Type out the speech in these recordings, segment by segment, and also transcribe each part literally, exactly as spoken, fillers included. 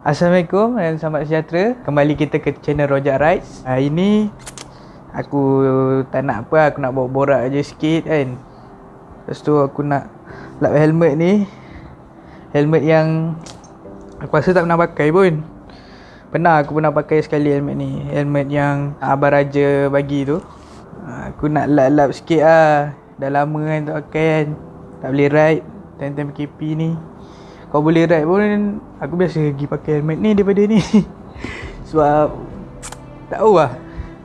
Assalamualaikum dan selamat sejahtera. Kembali kita ke channel Rojak Rides. Hari ni aku tak nak apa, aku nak bawa borak je sikit kan. Lepas tu aku nak lap helmet ni. Helmet yang aku rasa tak pernah pakai pun. Pernah aku pernah pakai sekali helmet ni. Helmet yang Abang Raja bagi tu. Aku nak lap-lap sikit lah. Dah lama kan tak pakai kan. Tak boleh ride time-time P K P ni. Kau boleh ride pun, aku biasa pergi pakai helmet ni daripada ni. Sebab tak tahu lah,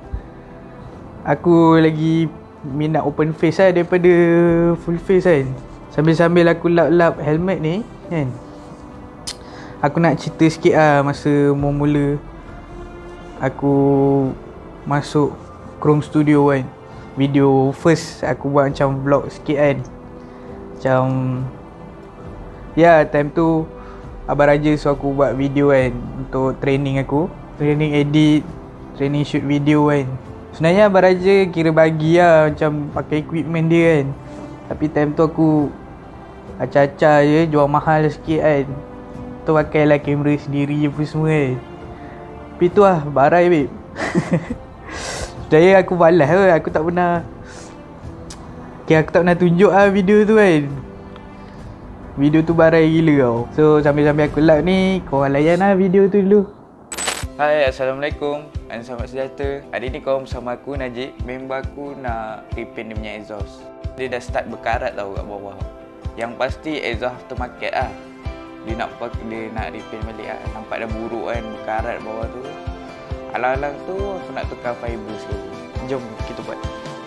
aku lagi minat open face lah daripada full face kan. Sambil-sambil aku lap-lap helmet ni kan, aku nak cerita sikit lah masa mula-mula aku masuk Chrome Studio kan. Video first aku buat macam vlog sikit kan. Macam ya, time tu Abang Raja suruh aku buat video kan, untuk training aku, training edit, training shoot video kan. Sebenarnya Abang Raja kira bagi lah macam pakai equipment dia kan. Tapi time tu aku acah-acah je, jual mahal sikit kan. Tu pakai lah kamera sendiri apa semua kan. Tapi tu lah barai babe. Sebenarnya aku balas lah, aku tak pernah okay, aku tak pernah tunjuk lah video tu kan. Video tu barai gila tau. So sambil-sambil aku lap ni, korang layan lah video tu dulu. Hai, Assalamualaikum dan selamat sejahtera. Hari ni korang bersama aku, Najib. Member aku nak repaint dia punya exhaust. Dia dah start berkarat tau kat bawah. Yang pasti exhaust aftermarket lah. Dia nak dia nak repaint balik lah. Nampak dah buruk kan, berkarat bawah tu. Alang-alang tu aku nak tukar fiber sekali. Jom kita buat.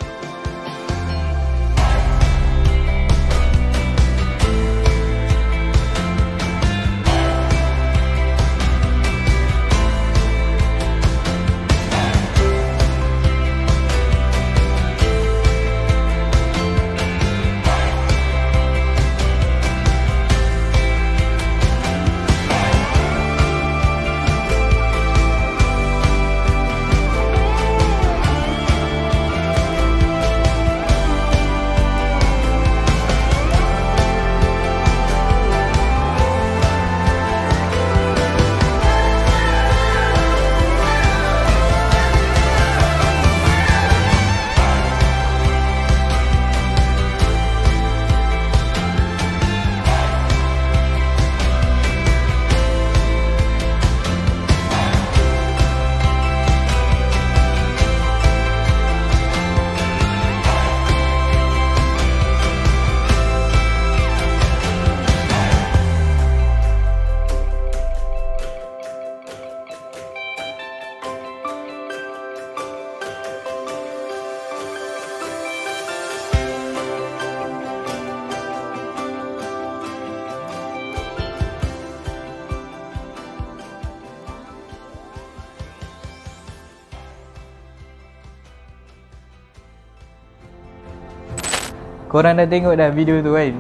Korang dah tengok dah video tu kan.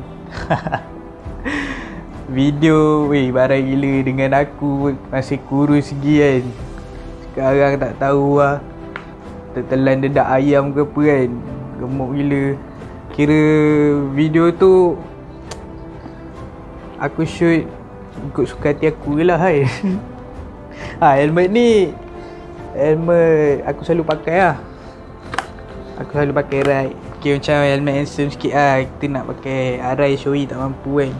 Video weh barai gila dengan aku masih kurus lagi kan. Sekarang tak tahu lah, tertelan dedak ayam ke apa kan. Gemuk gila. Kira video tu aku shoot ikut suka hati aku je lah kan. Ha, helmet ni helmet aku selalu pakai lah. Aku selalu pakai ride. Okay, macam helmet handsome sikit lah. Kita nak pakai arai showy tak mampu kan.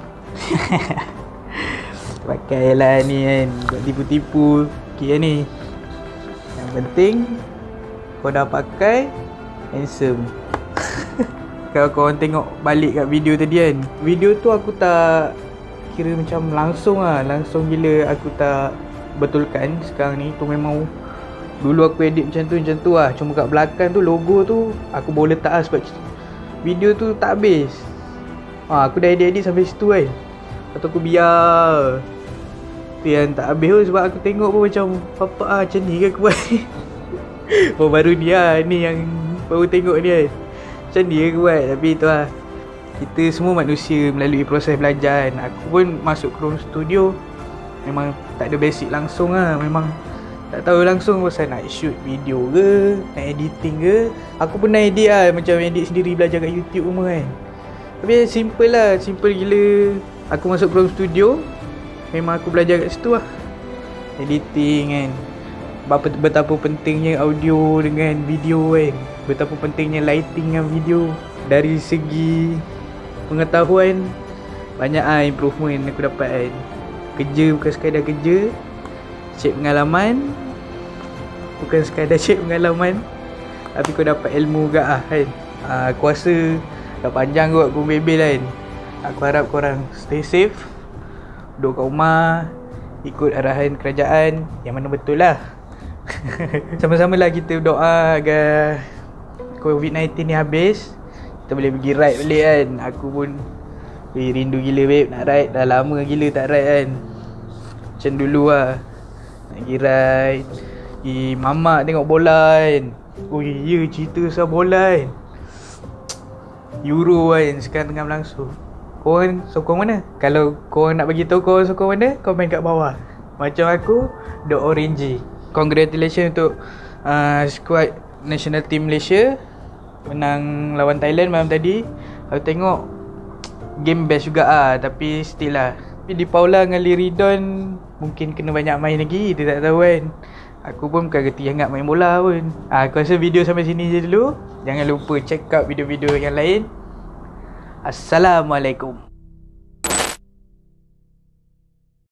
Pakai lah ni kan, buat tipu-tipu okay ni. Yang penting kau dah pakai handsome. Kalau korang tengok balik kat video tadi kan, video tu aku tak kira macam langsung lah. Langsung gila aku tak betulkan. Sekarang ni tu memang dulu aku edit macam tu macam tu lah. Cuma kat belakang tu logo tu aku baru letak lah sebab video tu tak habis. ha, Aku dah edit-edit sampai situ kan. Lepas tu aku biar tu yang tak habis tu sebab aku tengok pun macam apa ah macam ni ke aku buat. Oh baru ni lah, ni yang baru tengok ni kan. Macam ni ke aku buat. Tapi tu lah, kita semua manusia melalui proses belajar kan. Aku pun masuk Chrome Studio memang tak ada basic langsung lah. Memang tak tahu langsung pasal nak shoot video ke, nak editing ke. Aku pernah edit lah, macam edit sendiri belajar kat YouTube semua kan. Tapi simple lah, simple gila. Aku masuk Chrome Studio, memang aku belajar kat situ lah. editing kan. Betapa, betapa pentingnya audio dengan video kan. Betapa pentingnya lighting dengan video. Dari segi pengetahuan, banyak ah improvement aku dapat kan. Kerja bukan sekadar kerja, cek pengalaman. Bukan sekadar cek pengalaman, tapi kau dapat ilmu juga lah kan. ah, Aku rasa dah panjang kot aku bebel kan. Aku harap korang stay safe, duduk kat rumah, ikut arahan kerajaan yang mana betul lah. Sama-sama lah kita berdoa agar covid sembilan belas ni habis, kita boleh pergi ride balik kan. Aku pun eh, rindu gila babe nak ride. Dah lama gila tak ride kan. Macam dulu lah, nak pergi ride, pergi mamak tengok bola kan. Oh ya, cerita pasal bola kan. Euro kan sekarang tengah berlangsung. Korang sokong mana? Kalau korang nak bagi tahu korang sokong mana, komen kat bawah. Macam aku, The Orange. Congratulations untuk uh, squad national team Malaysia menang lawan Thailand malam tadi. Aku tengok game best juga ah, tapi still lah. Tapi di Paula dengan Liridon mungkin kena banyak main lagi, dia tak tahu kan. Aku pun bukan reti sangat main bola pun. ah, Aku rasa video sampai sini je dulu. Jangan lupa check out video-video yang lain. Assalamualaikum.